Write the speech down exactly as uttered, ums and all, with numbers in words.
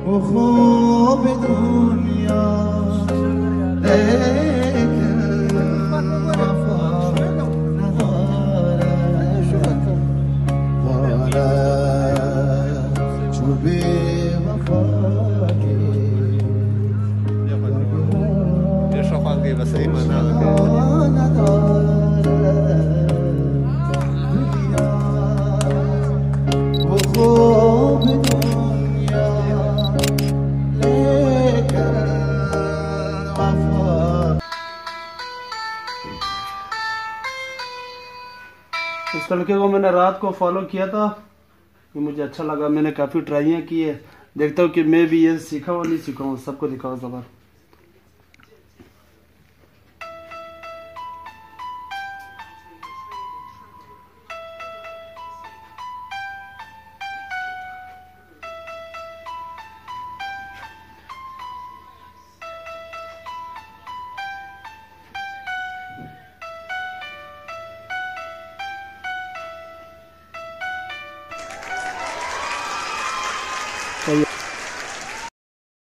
वो ख्वाब दुनिया بس ايه منها इस लड़के को मैंने रात को फॉलो किया था, ये मुझे अच्छा लगा। मैंने काफ़ी ट्राइयाँ की है, देखता हूँ कि मैं भी ये सीखा और नहीं सीखा हूँ, सबको दिखाऊँ ज़बर। तो